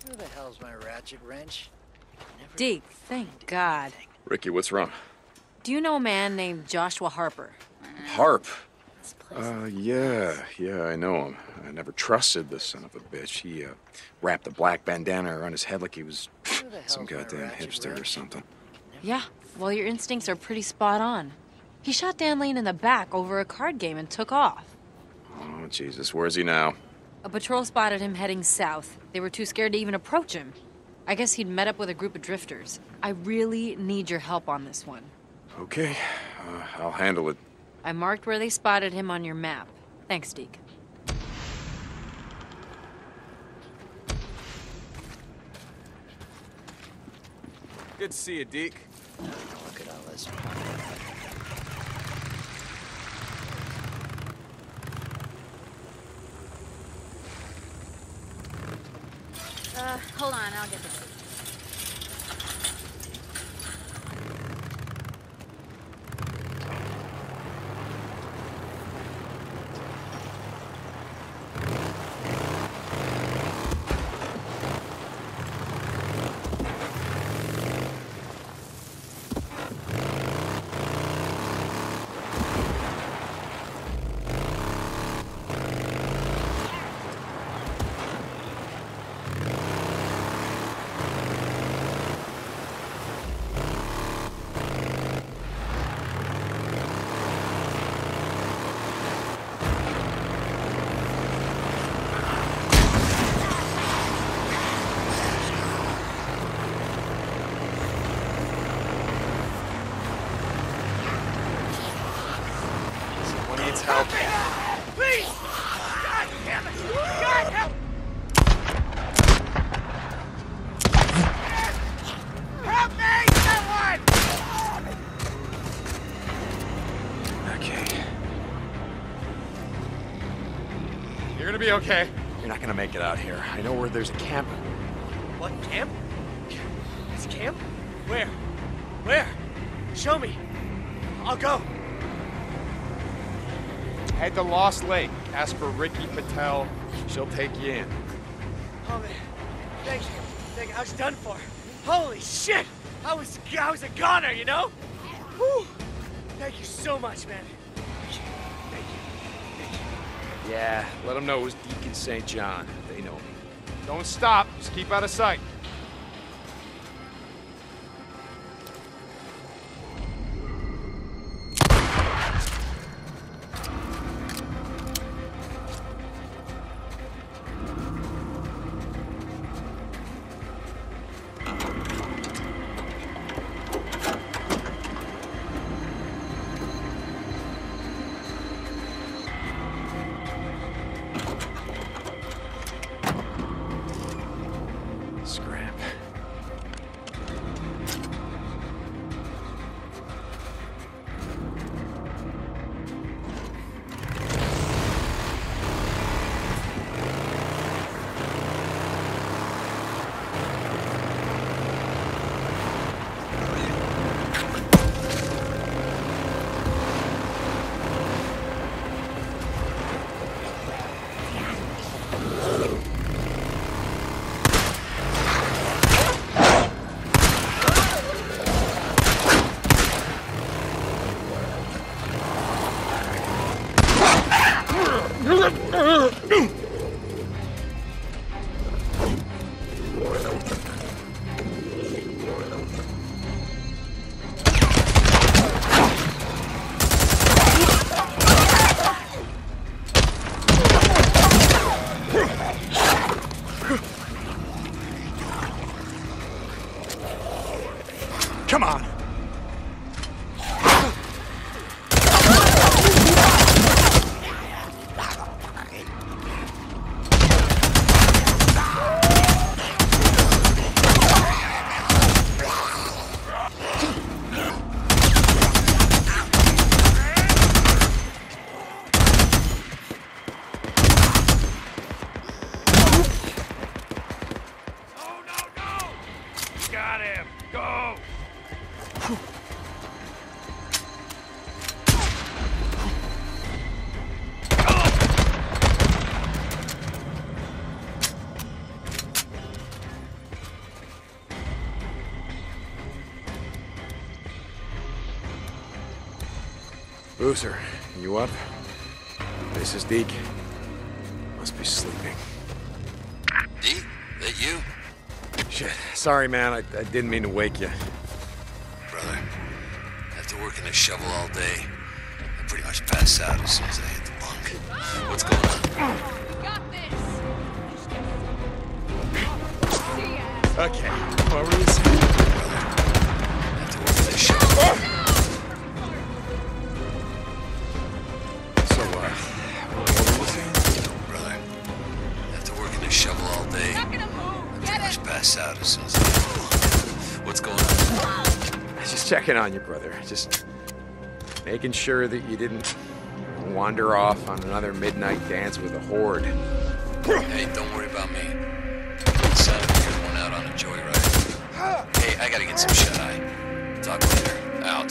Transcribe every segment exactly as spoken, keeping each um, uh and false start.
Where the hell's my ratchet wrench? Deke, thank God. Ricky, what's wrong? Do you know a man named Joshua Harper? Harp? Uh, yeah, yeah, I know him. I never trusted this son of a bitch. He, uh, wrapped a black bandana around his head like he was some goddamn hipster or something. Yeah, well, your instincts are pretty spot on. He shot Dan Lane in the back over a card game and took off. Oh, Jesus, where's he now? A patrol spotted him heading south. They were too scared to even approach him. I guess he'd met up with a group of drifters. I really need your help on this one. Okay, uh, I'll handle it. I marked where they spotted him on your map. Thanks, Deke. Good to see you, Deke. Look at all this. Uh, hold on, I'll get this. Help. Please! God damn it! God help! Help me! Someone! Okay. You're gonna be okay. You're not gonna make it out here. I know where there's a camp. What, camp? It's camp? Where? Where? Show me. I'll go. Head to Lost Lake. Ask for Ricky Patel. She'll take you in. Oh, man. Thank you. Thank you. I was done for. Holy shit! I was, I was a goner, you know? Whew. Thank you so much, man. Thank you. Thank you. Thank you. Yeah, let them know it was Deacon Saint John. They know me. Don't stop. Just keep out of sight. Scram. Boozer, you up? This is Deke. Must be sleeping. Deke? That you? Shit. Sorry, man. I, I didn't mean to wake you. Brother, after working a shovel all day, I pretty much passed out as soon as I hit the bunk. What's going on? Got this! Okay. What were you saying? Brother, after working a shovel... So, uh, what were you saying? Brother, after working a shovel all day, Not gonna move! I Get pretty it! much passed out as soon as I hit the bunk. What's going on? Just checking on you, brother. Just making sure that you didn't wander off on another midnight dance with a horde. Hey, don't worry about me. Son, you're going out on a joyride. Hey, I gotta get some shut-eye. Talk later. Out.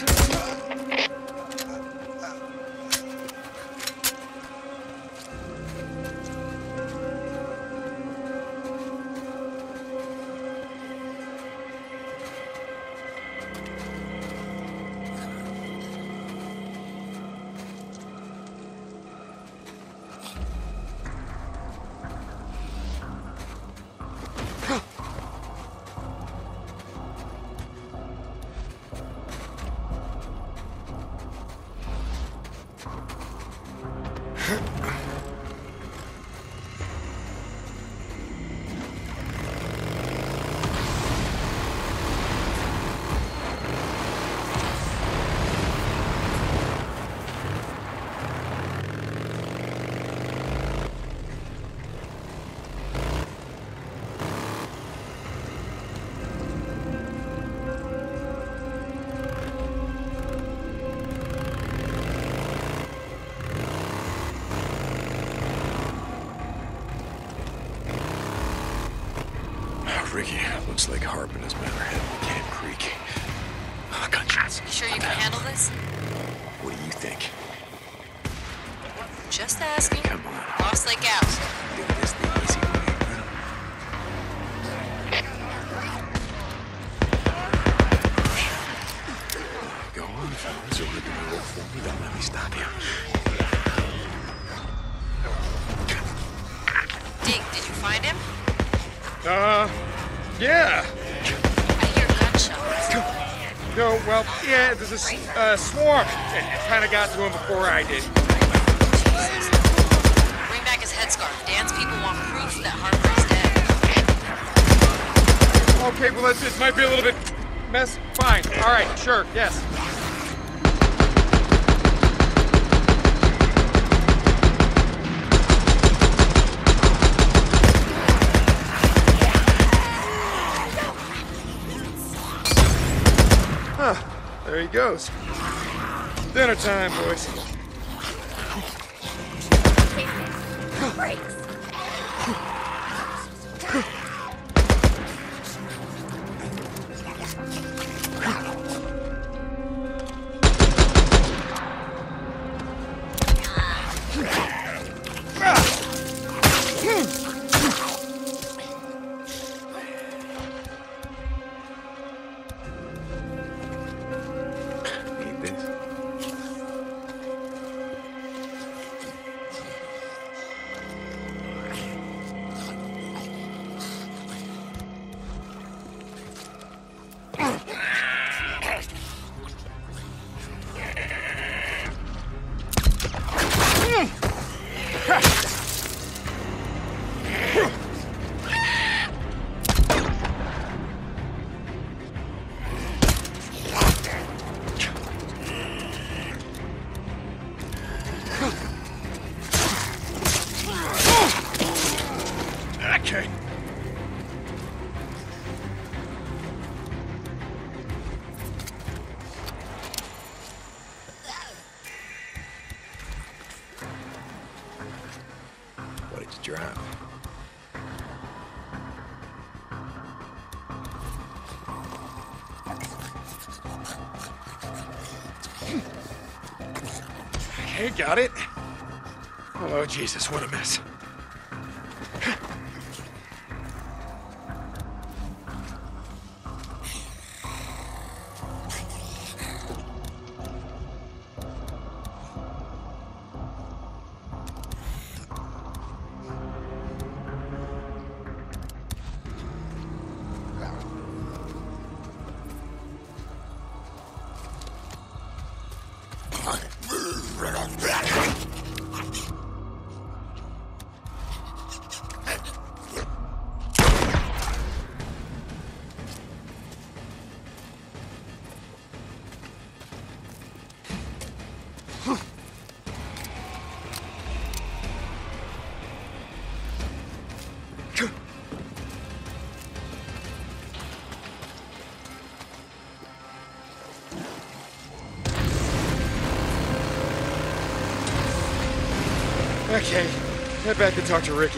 Ricky, looks like Harpin has met her head in Camp Creek. Oh, gunshots. You sure you can handle this? What do you think? Just asking. Come on. Lost Lake out. Do this the easy way. Go on, fellas. You're looking to roll for me. Don't let me stop you. Deke, did you find him? Uh, yeah. I hear gunshots. No, well, yeah, there's a s- uh, swarm. It kind of got to him before I did. Jesus. Bring back his headscarf. Dan's people want proof that Harper is dead. Okay, well, it's, it might be a little bit mess. Fine. All right, sure, yes. Huh, there he goes. Dinner time, boys. Brakes! Need this? Okay. What did you drive? Okay, got it. Oh, Jesus, what a mess. Okay, head back and talk to Ricky.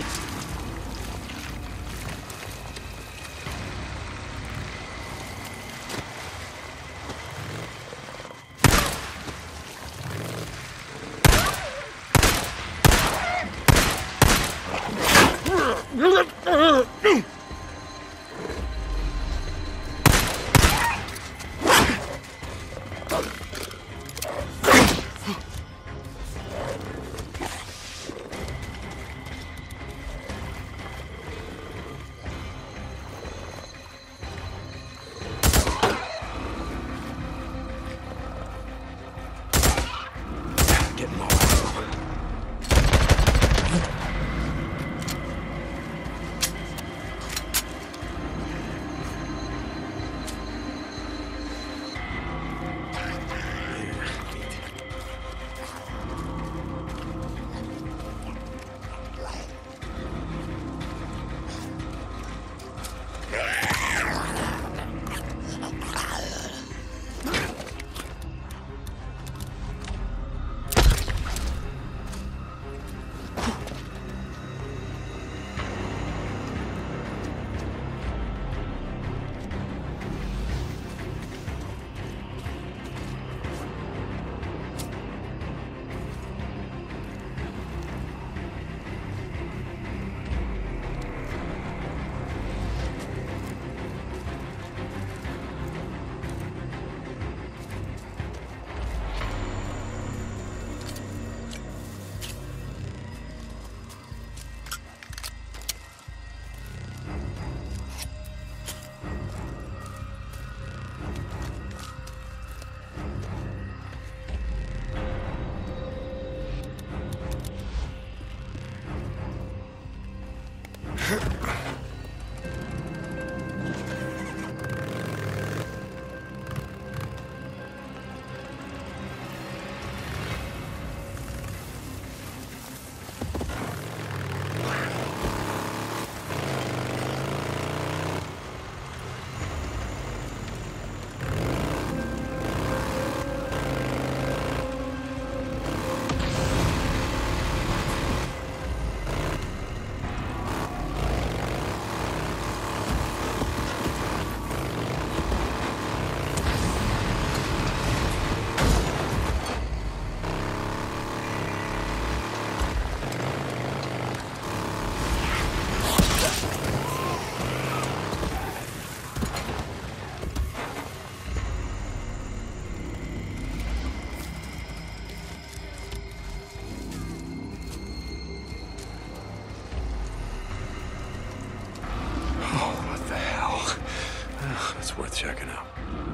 Worth checking out.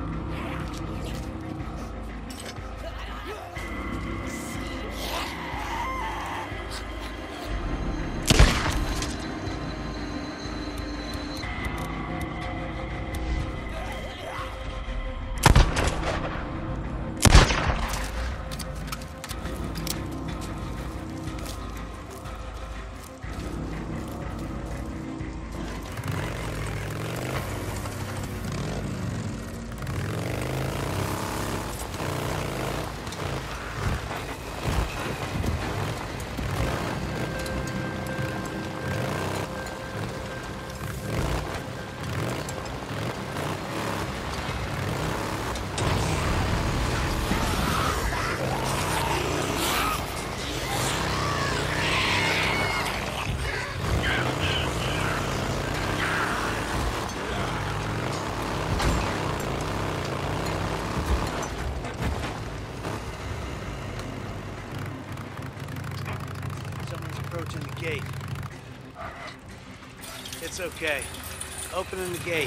Approaching the gate. It's okay. Opening the gate.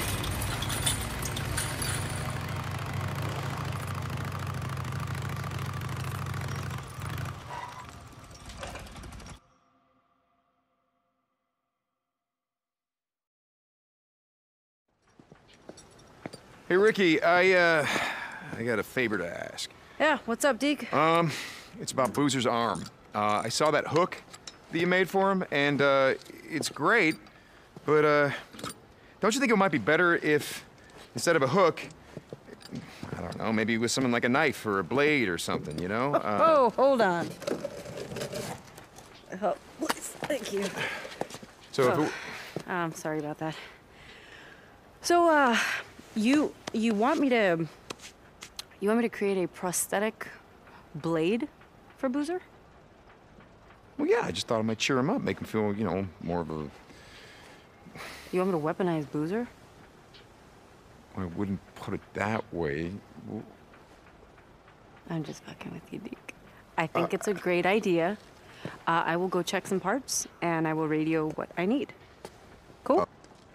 Hey, Ricky, I, uh, I got a favor to ask. Yeah, what's up, Deke? Um, it's about Boozer's arm. Uh, I saw that hook that you made for him, and, uh, it's great, but, uh, don't you think it might be better if, instead of a hook, I don't know, maybe with something like a knife or a blade or something, you know? Uh, Oh, hold on. Oh, please. Thank you. So if Oh. it, I'm sorry about that. So, uh, you you want me to you want me to create a prosthetic blade for Boozer? well, yeah, I just thought I might cheer him up, make him feel, you know, more of a. You want me to weaponize Boozer? I wouldn't put it that way. Well, I'm just fucking with you, Deke. I think it's a great idea. Uh, I will go check some parts, and I will radio what I need. Cool?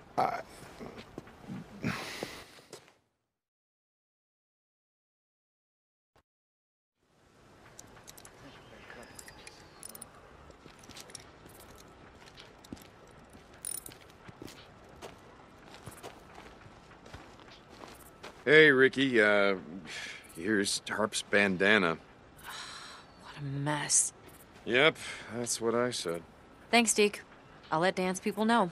Hey, Ricky. Uh, here's Harp's bandana. What a mess. Yep, that's what I said. Thanks, Deke. I'll let dance people know.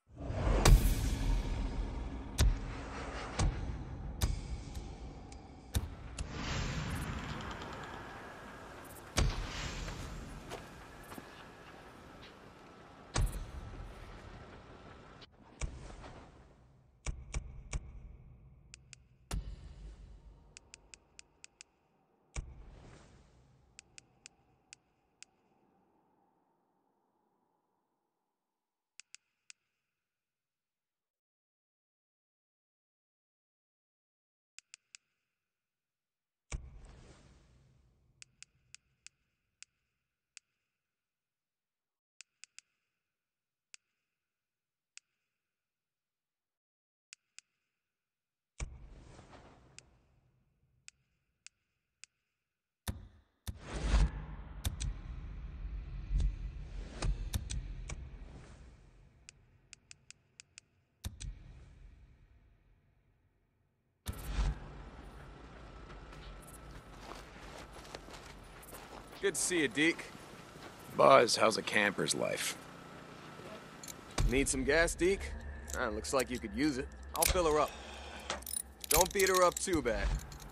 Good to see you, Deke. Buzz, how's a camper's life? Need some gas, Deke? Ah, looks like you could use it. I'll fill her up. Don't beat her up too bad.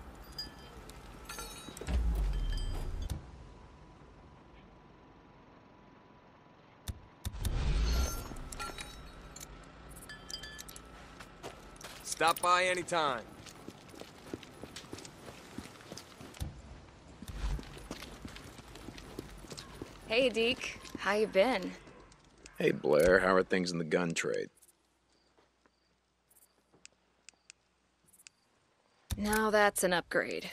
Stop by anytime. Hey, Deke. How you been? Hey, Blair, how are things in the gun trade? Now that's an upgrade.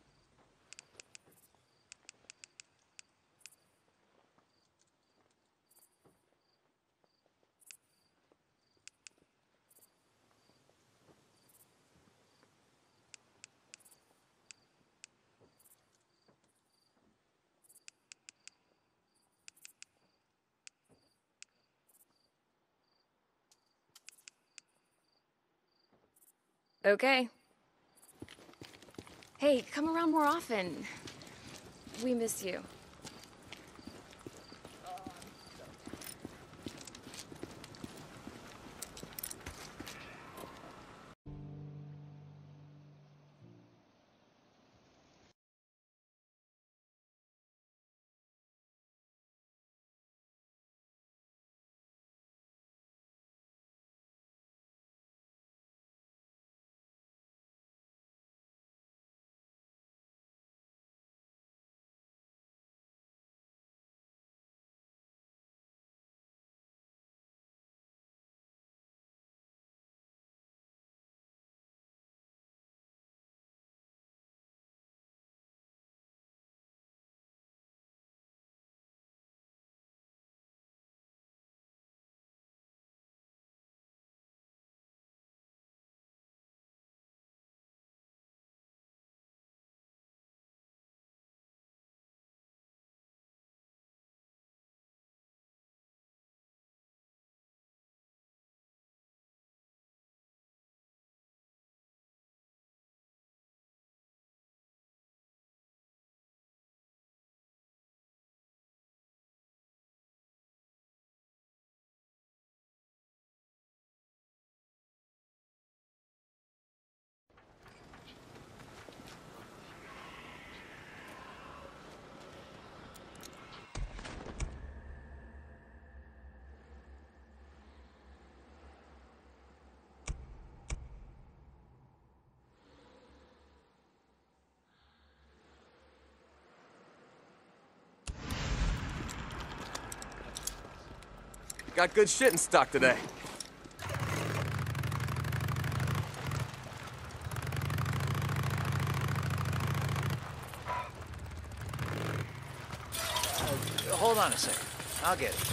Okay. Hey, come around more often. We miss you. Got good shit in stock today. Uh, hold on a second. I'll get it.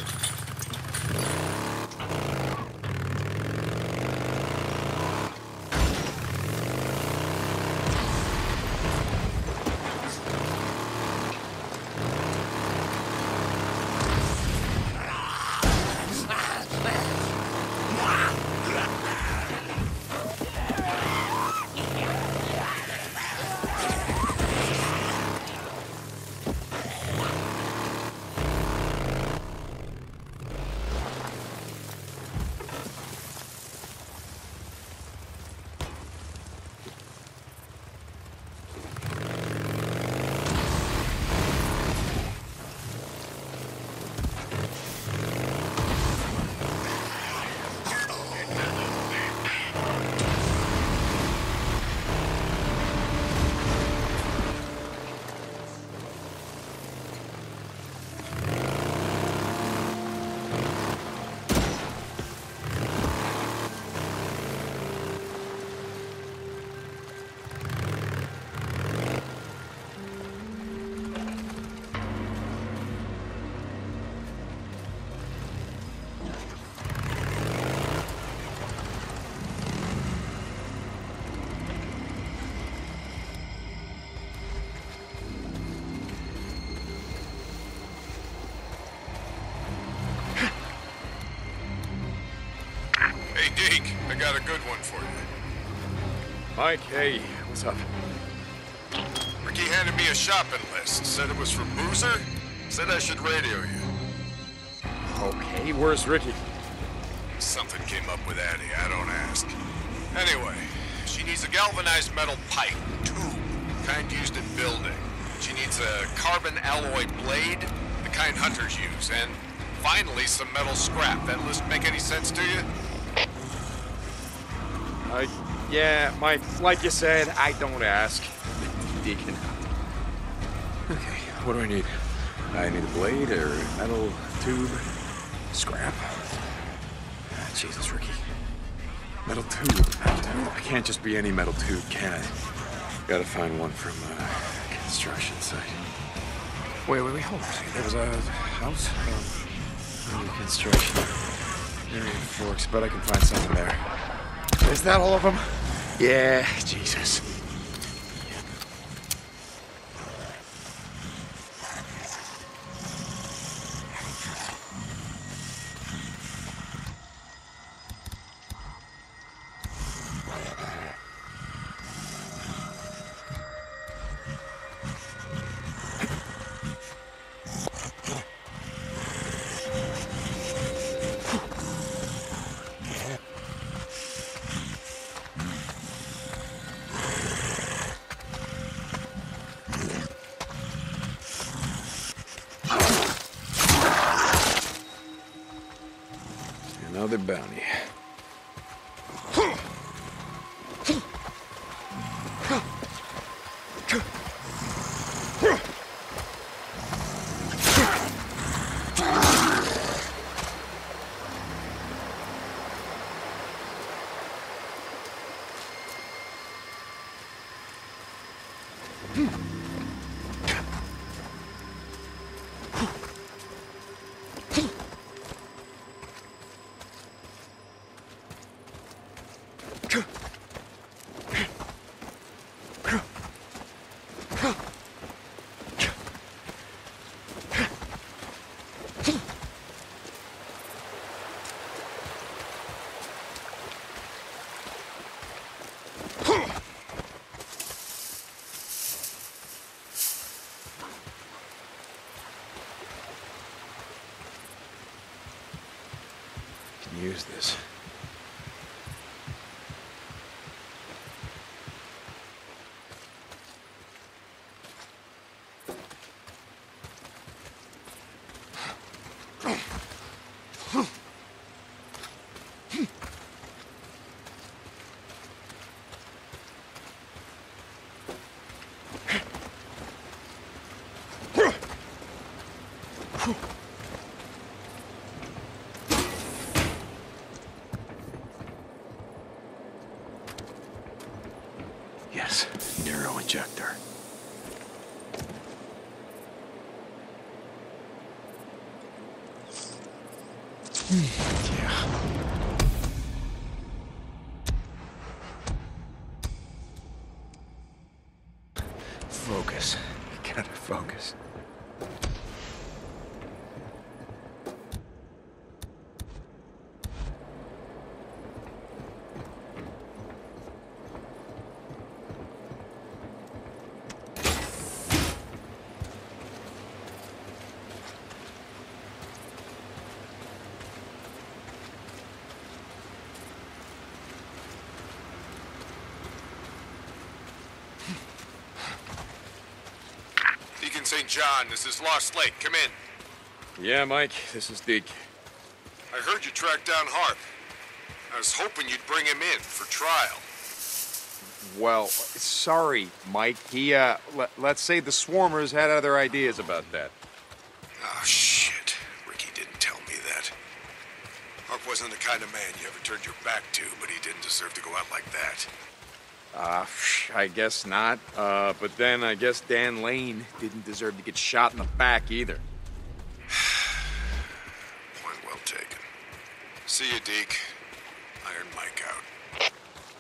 Hey, Deke, I got a good one for you. Mike, hey, what's up? Ricky handed me a shopping list. Said it was for Boozer. Said I should radio you. Okay, where's Ricky? Something came up with Addie, I don't ask. Anyway, she needs a galvanized metal pipe, tube, kind used in building. She needs a carbon alloy blade, the kind hunters use, and finally some metal scrap. That list make any sense to you? Uh, yeah, Mike, like you said, I don't ask. Deacon. Okay, what do I need? I need a blade or metal tube, scrap. Ah, Jesus, Ricky. Metal tube. I can't just be any metal tube, can I? Gotta find one from a construction site. Wait, wait, wait, hold on a second. There was a house? Um, under construction. Area Forks, but I can find something there. Is that all of them? Yeah, Jesus. Another bounty. Use this. projector. Yeah. Focus. You gotta focus. Deacon Saint John, this is Lost Lake. Come in. Yeah, Mike, this is Deke. I heard you tracked down Harp. I was hoping you'd bring him in for trial. Well, sorry, Mike. He, uh, let, let's say the Swarmers had other ideas about that. Oh, shit. Ricky didn't tell me that. Harp wasn't the kind of man you ever turned your back to, but he didn't deserve to go out like that. Uh, I guess not. Uh, but then I guess Dan Lane didn't deserve to get shot in the back either. Point well taken. See you, Deke. Iron Mike out.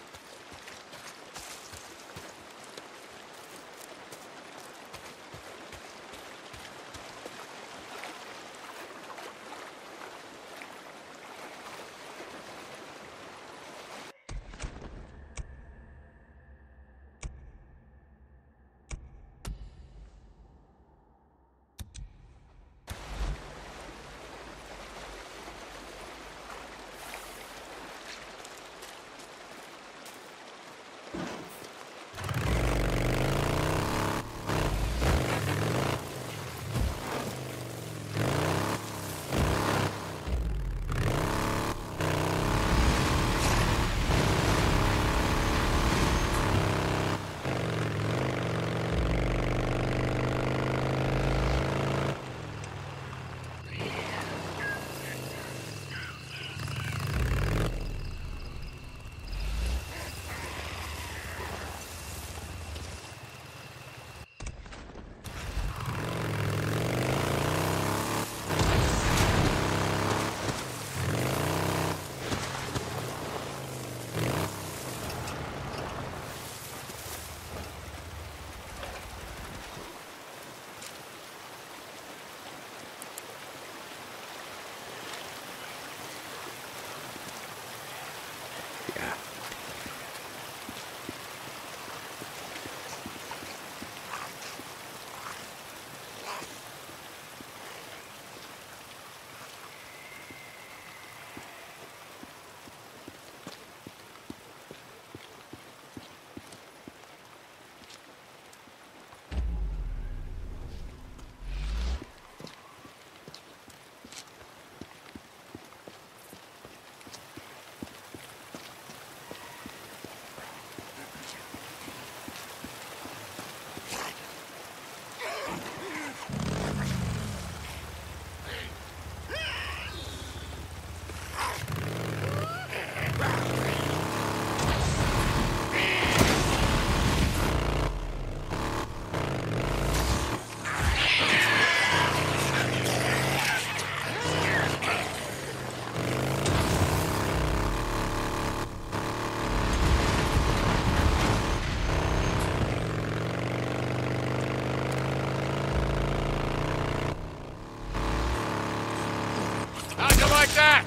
Like that!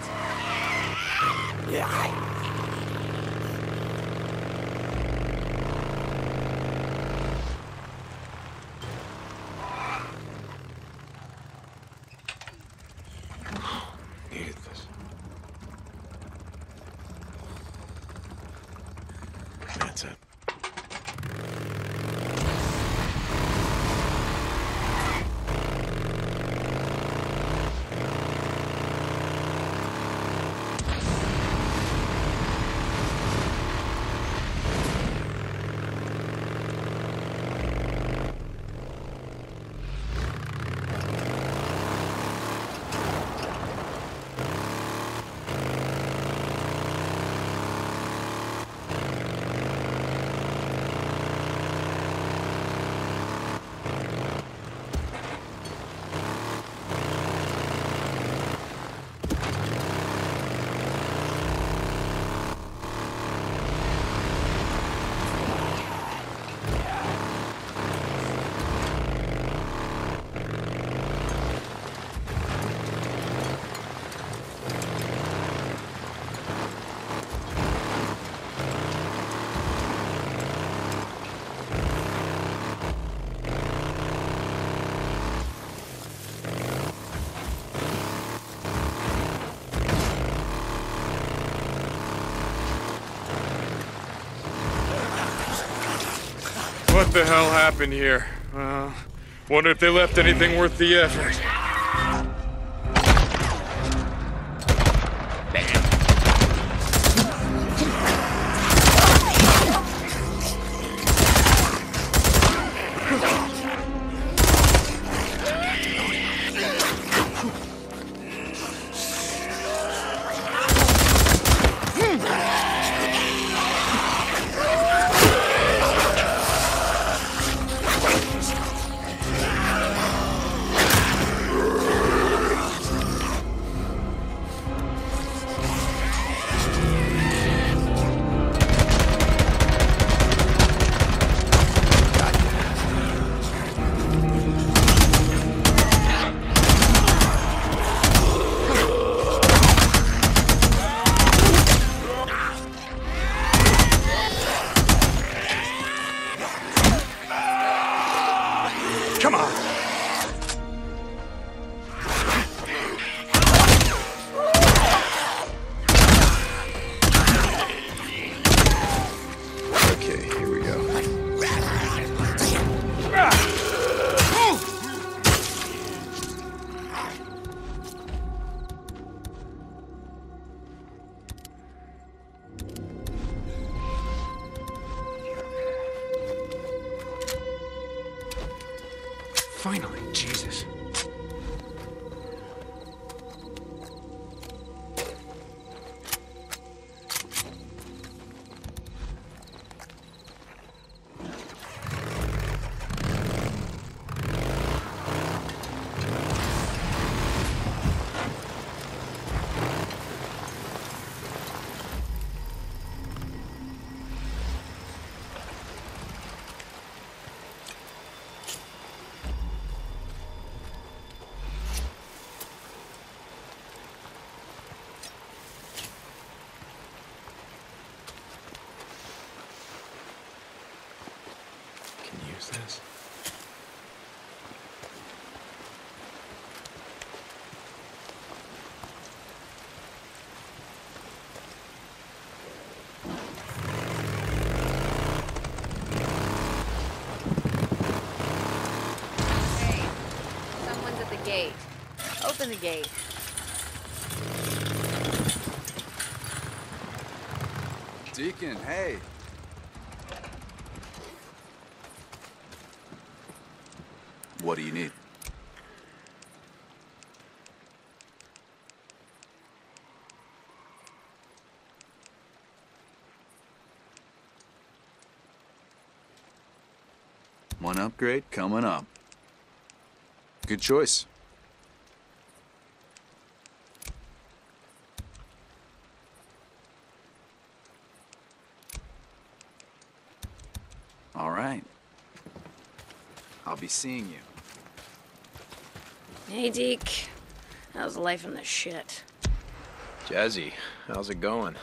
Yeah. Needed this. That's it. what the hell happened here. Uh, wonder if they left anything worth the effort. Come on! Okay, here we go. Finally, Jesus. Use this. Hey, someone's at the gate. Open the gate. Deacon, hey. What do you need? One upgrade coming up. Good choice. All right. I'll be seeing you. Hey, Deke. How's life in the shit? Jazzy, how's it going?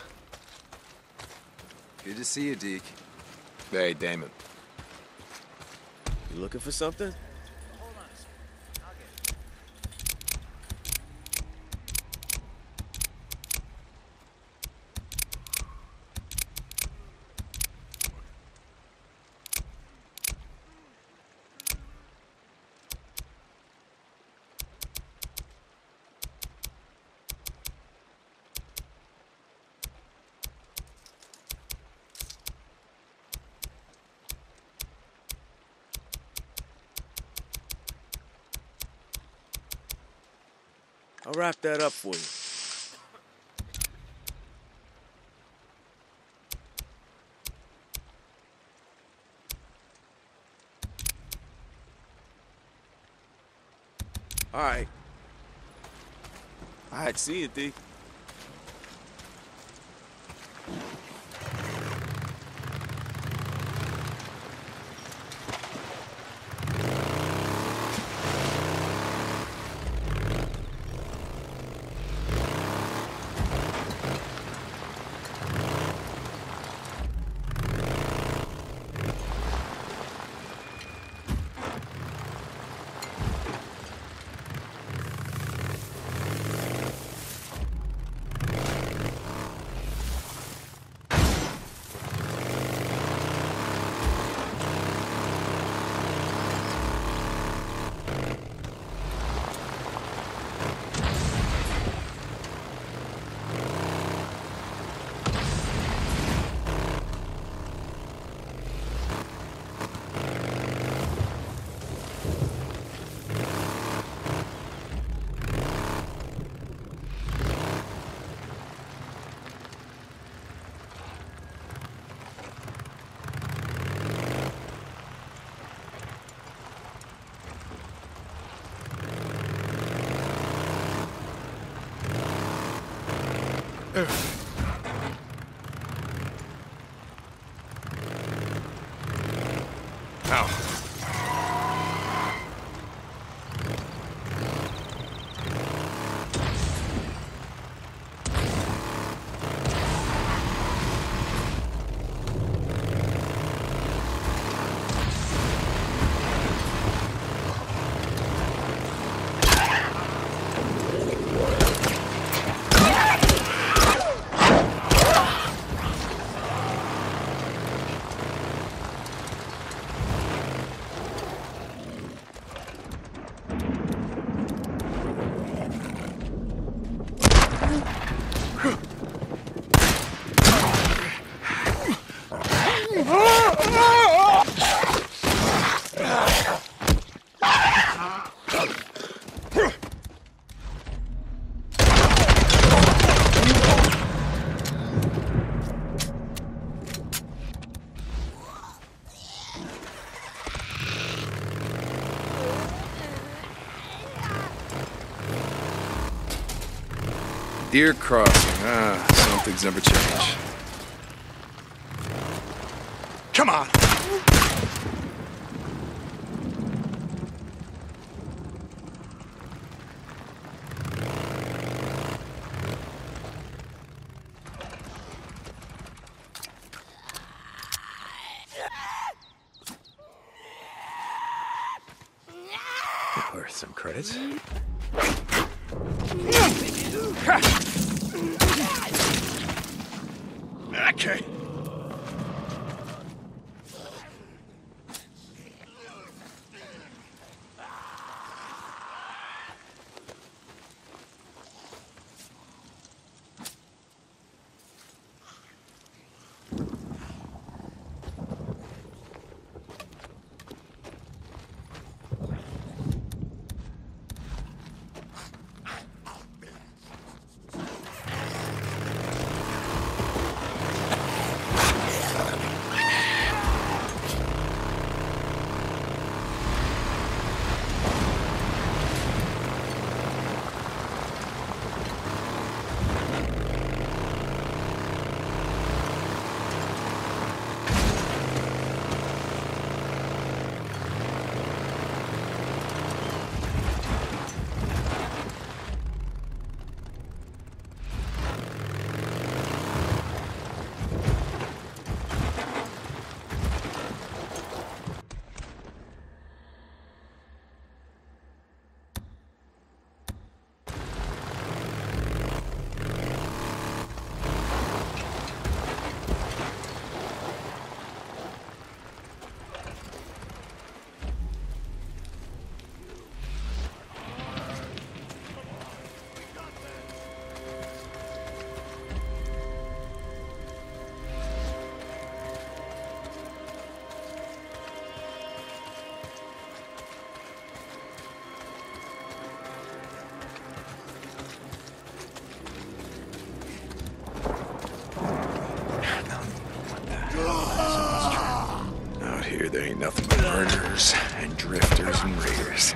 Good to see you, Deke. Hey, Damon. You looking for something? I'll wrap that up for you. All right. All right, see you, D. Ow. Deer crossing. Ah, something's never changed. Come on! Worth some credits. Okay. Out here, there ain't nothing but murderers and drifters and raiders.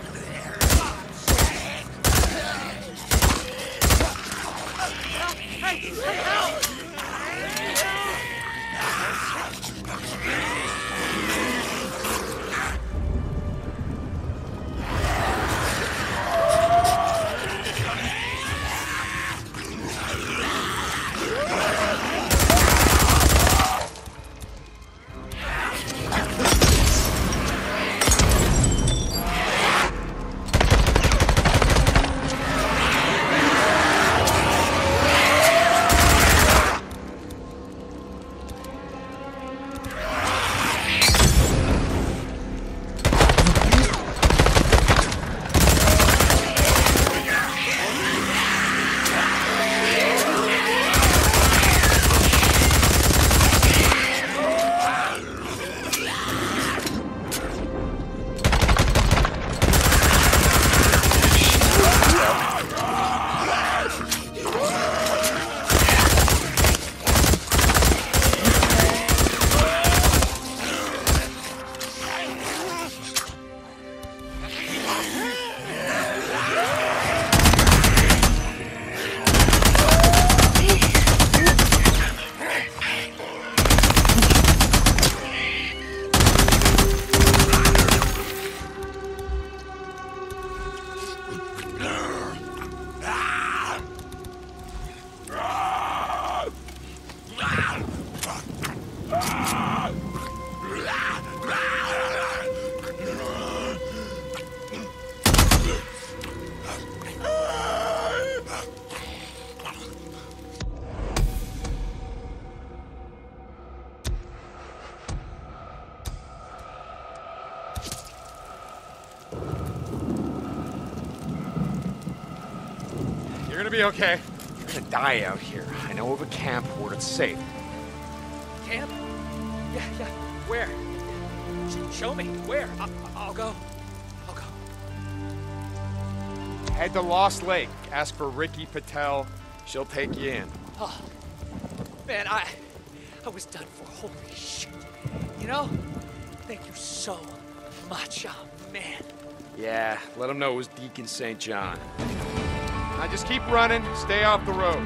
be okay. You're gonna die out here. I know of a camp where it's safe. Camp? Yeah, yeah. Where? Sh- show me. Where? I- I'll go. I'll go. Head to Lost Lake. Ask for Ricky Patel. She'll take you in. Oh, man, I... I was done for. Holy shit. You know, thank you so much. Oh, man. Yeah, let him know it was Deacon Saint John. Now just keep running. Stay off the road.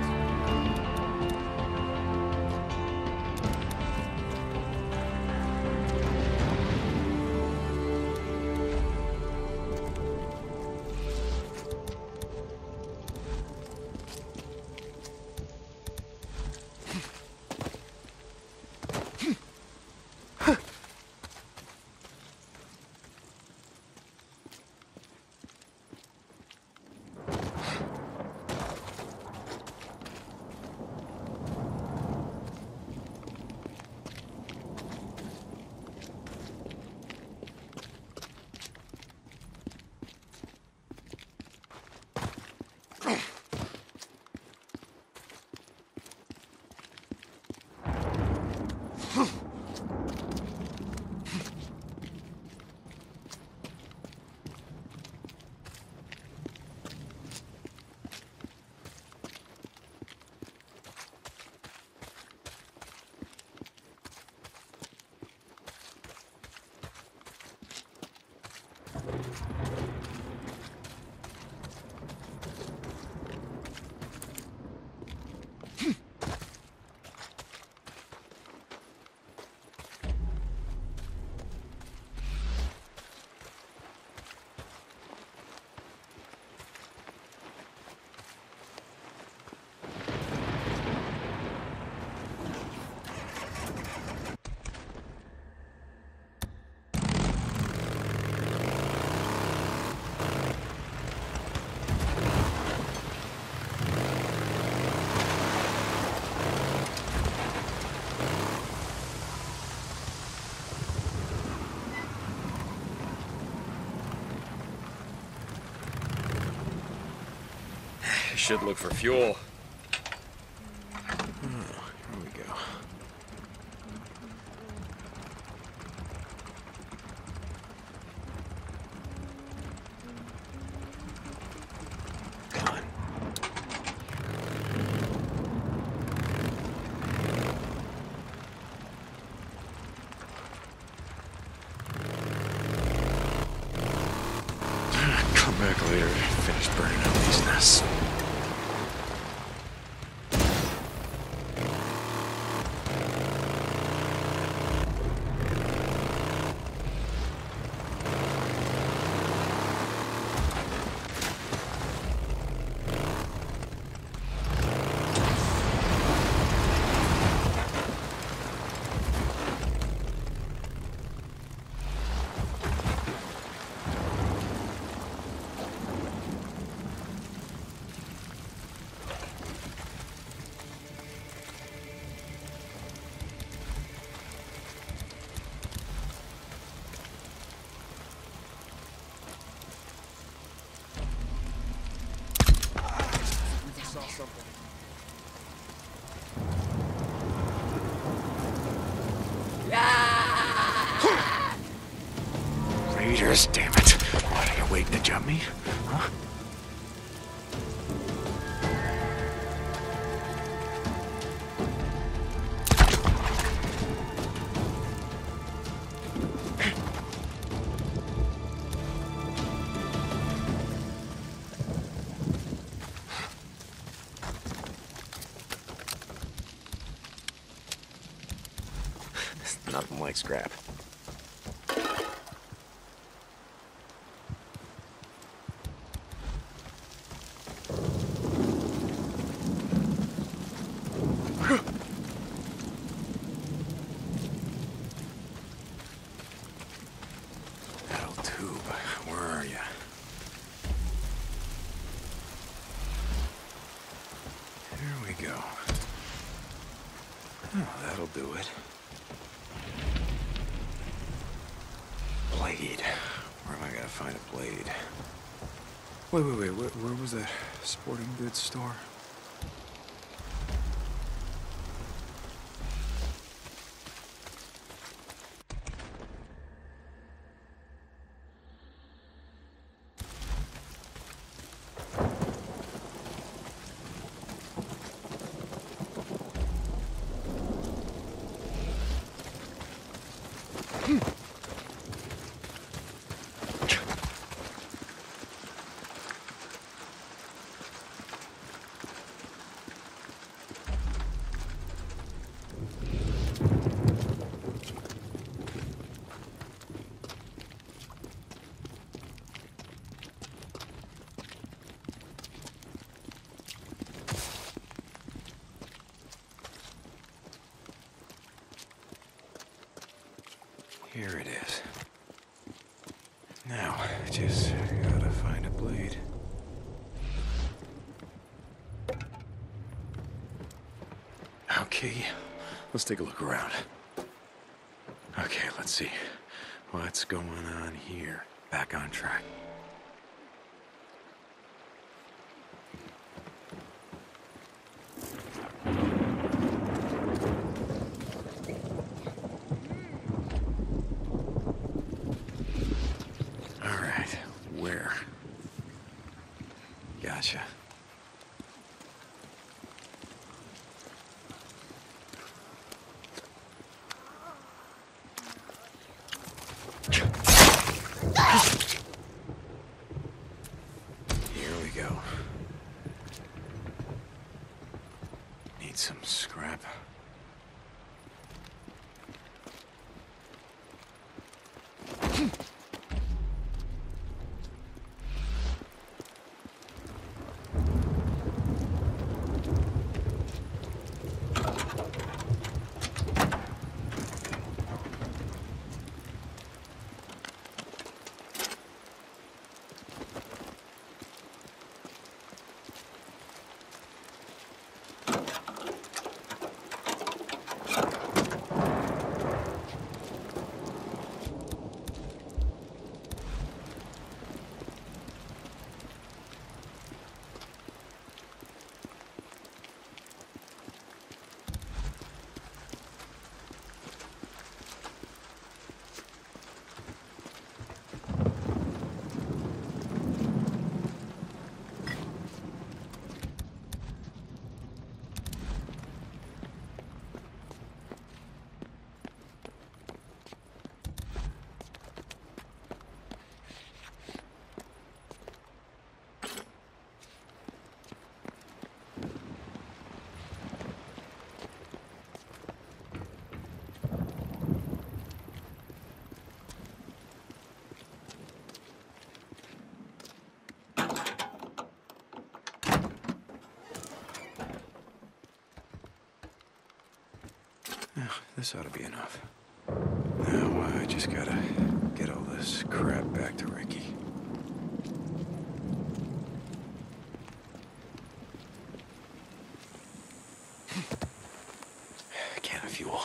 Should look for fuel. Oh, here we go. Come on. Come back later. Finish burning out these nests. Raiders, damn it. What, are you waiting to jump me? Huh? Nothing like scrap. Metal tube, where are you? There we go. Oh, that'll do it. Blade. Where am I gonna find a blade? Wait, wait, wait. Where, where was that sporting goods store? Here it is. Now, I just gotta find a blade. Okay, let's take a look around. Okay, let's see. What's going on here? Back on track. Gotcha. Here we go. Need some scrap. This ought to be enough. Now, uh, I just gotta get all this crap back to Ricky. Can of fuel.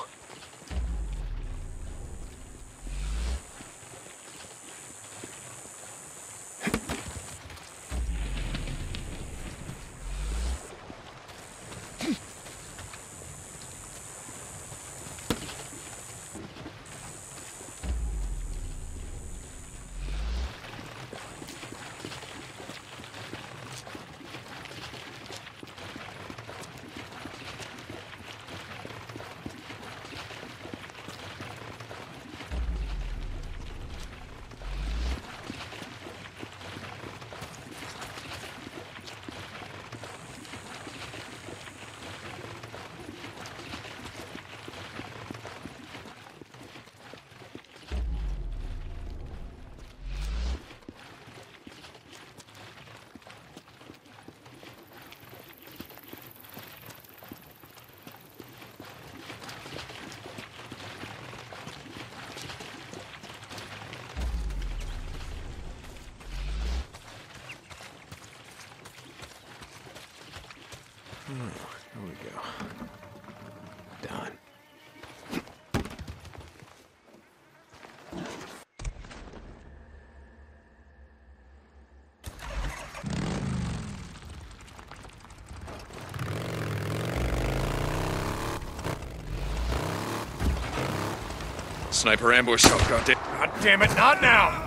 Sniper ambush. Oh, God damn. God damn it, not now!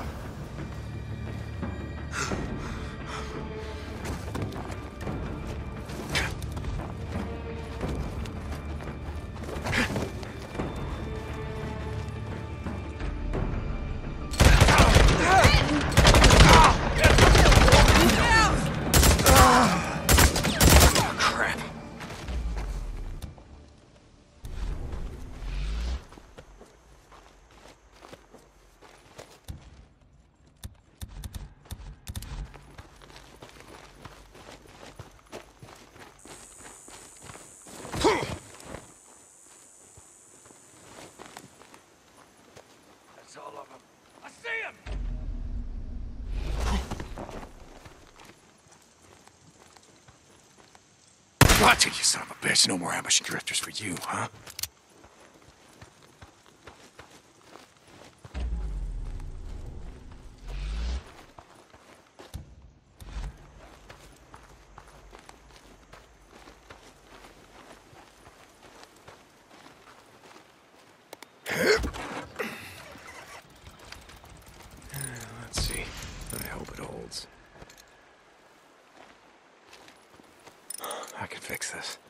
That's all of them. I see him! Gotcha, you son of a bitch. No more ambush drifters for you, huh? Let's see. I hope it holds. I can fix this.